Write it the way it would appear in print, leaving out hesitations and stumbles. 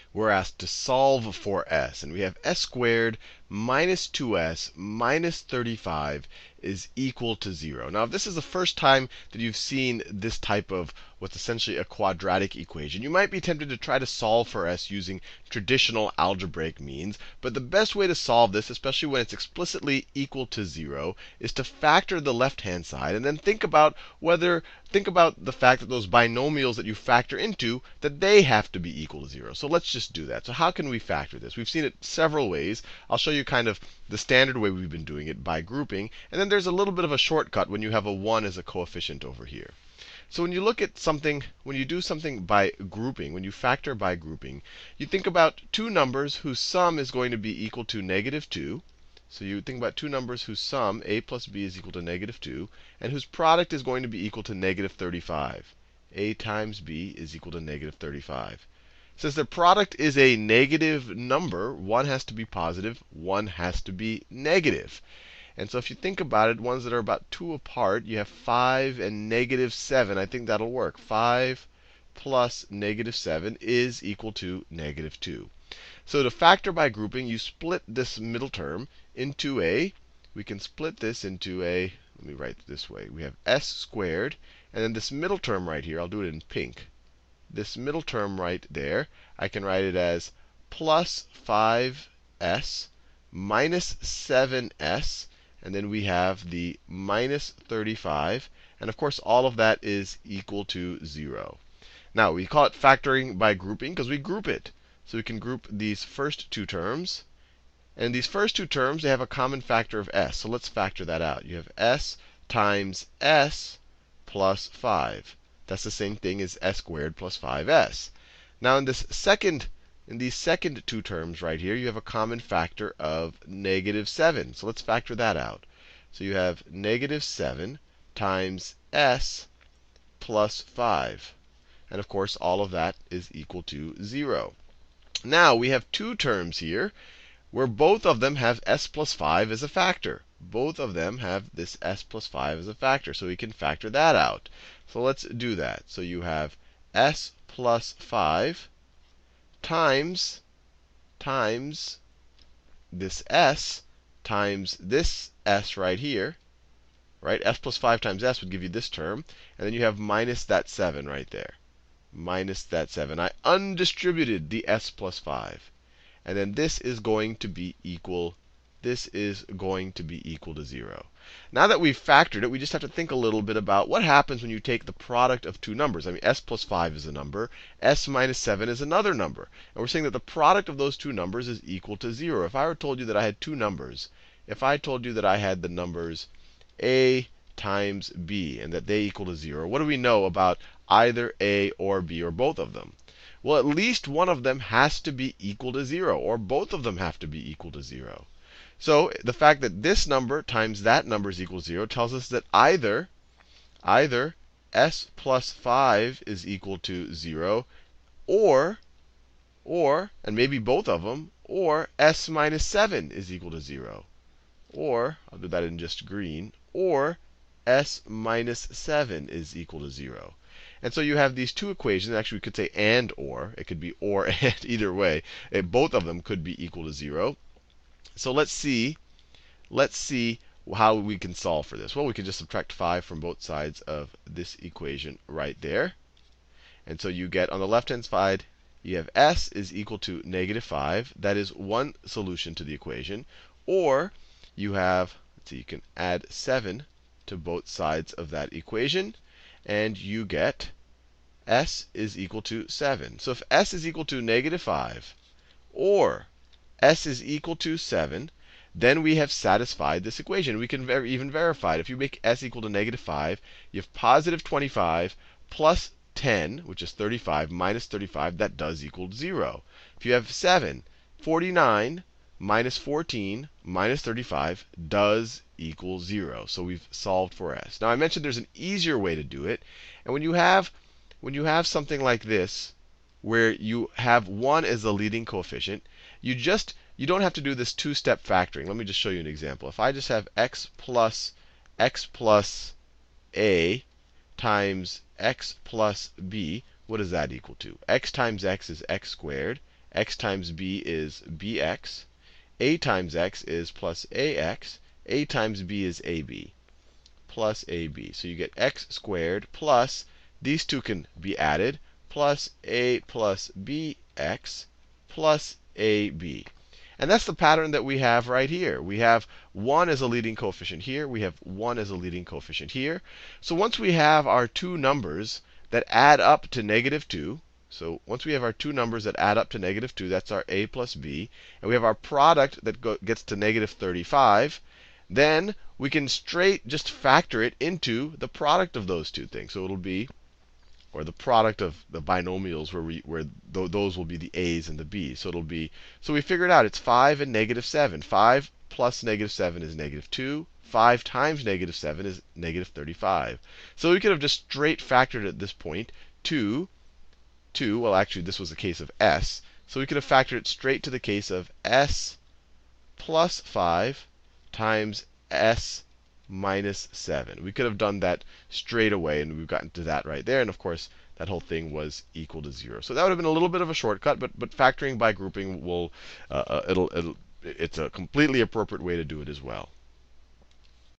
we're asked to solve for s. And we have s squared minus 2s minus 35 is equal to 0. Now, if this is the first time that you've seen this type of what's essentially a quadratic equation, you might be tempted to try to solve for s using traditional algebraic means. But the best way to solve this, especially when it's explicitly equal to 0, is to factor the left-hand side and then think about the fact that those binomials that you factor into, that they have to be equal to 0. So let's just do that. So how can we factor this? We've seen it several ways. I'll show you kind of the standard way we've been doing it by grouping. And then there's a little bit of a shortcut when you have a 1 as a coefficient over here. So when you look at something, when you do something by grouping, when you factor by grouping, you think about two numbers whose sum is going to be equal to -2. So you think about two numbers whose sum, a plus b, is equal to -2, and whose product is going to be equal to -35. A times b is equal to -35. Since the product is a negative number, one has to be positive, one has to be negative. And so if you think about it, ones that are about 2 apart, you have 5 and -7. I think that'll work. 5 plus -7 is equal to -2. So to factor by grouping, you split this middle term into we can split this into let me write it this way. We have s squared, and then this middle term right here, I'll do it in pink. This middle term right there, I can write it as plus 5s minus 7s, and then we have the minus 35. And of course, all of that is equal to 0. Now, we call it factoring by grouping because we group it. So we can group these first two terms. And these first two terms, they have a common factor of s. So let's factor that out. You have s times s plus 5. That's the same thing as s squared plus 5s. Now, in these second two terms right here, you have a common factor of -7. So let's factor that out. So you have -7 times s plus 5. And of course, all of that is equal to 0. Now, we have two terms here where both of them have s plus 5 as a factor. Both of them have this s plus 5 as a factor. So we can factor that out. So let's do that. So you have s plus 5 times this s times this s right here. Right? S plus 5 times s would give you this term. And then you have minus that 7 right there. Minus that 7. I undistributed the s plus 5. And then this is going to be equal to 0. Now that we've factored it, we just have to think a little bit about what happens when you take the product of two numbers. I mean, s plus 5 is a number. S minus 7 is another number. And we're saying that the product of those two numbers is equal to 0. If I were told you that I had two numbers, if I told you that I had the numbers a times b and that they equal to 0, what do we know about either a or b or both of them? Well, at least one of them has to be equal to 0, or both of them have to be equal to 0. So the fact that this number times that number is equal to 0 tells us that either s plus 5 is equal to 0, or, and maybe both of them, or s minus 7 is equal to 0. Or, I'll do that in just green, or s minus 7 is equal to 0. And so you have these two equations. Actually, we could say and or. It could be or and either way. Both of them could be equal to 0. So let's see how we can solve for this. Well, we can just subtract 5 from both sides of this equation right there. And so you get, on the left-hand side, you have s is equal to -5. That is one solution to the equation. Or you have, let's see, you can add 7 to both sides of that equation. And you get s is equal to 7. So if s is equal to -5, or s is equal to 7, then we have satisfied this equation. We can even verify it. If you make s equal to -5, you have positive 25 plus 10, which is 35, minus 35. That does equal 0. If you have 7, 49 minus 14 minus 35 does equal 0. So we've solved for s. Now, I mentioned there's an easier way to do it. And when you have something like this, where you have 1 as the leading coefficient, you don't have to do this two-step factoring. Let me just show you an example. If I just have x plus a times x plus b, what does that equal to? X times x is x squared. x times b is bx. A times x is plus ax. A times b is ab plus ab. So you get x squared plus, these two can be added, plus a plus bx plus ab. And that's the pattern that we have right here. We have 1 as a leading coefficient here. We have 1 as a leading coefficient here. So once we have our two numbers that add up to -2, so once we have our two numbers that add up to -2, that's our a plus b, and we have our product that gets to -35, then we can straight just factor it into the product of those two things. So it'll be, or the product of the binomials where those will be the a's and the b's. So it'll be, so we figured out it's 5 and -7. 5 plus -7 is -2. 5 times -7 is -35. So we could have just straight factored at this point well, actually, this was the case of s. So we could have factored it straight to the case of s plus 5 times s minus 7. We could have done that straight away, and we've gotten to that right there. And of course, that whole thing was equal to 0. So that would have been a little bit of a shortcut, but factoring by grouping will it's a completely appropriate way to do it as well.